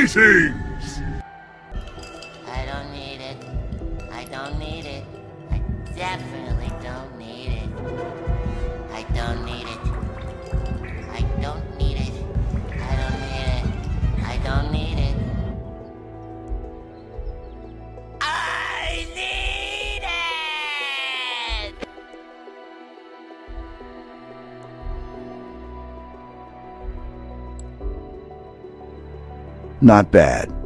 Greetings! I don't need it. I don't need it. I definitely don't need it. I don't need it. I don't need it. I don't need it. I don't need it. I need it! Not bad.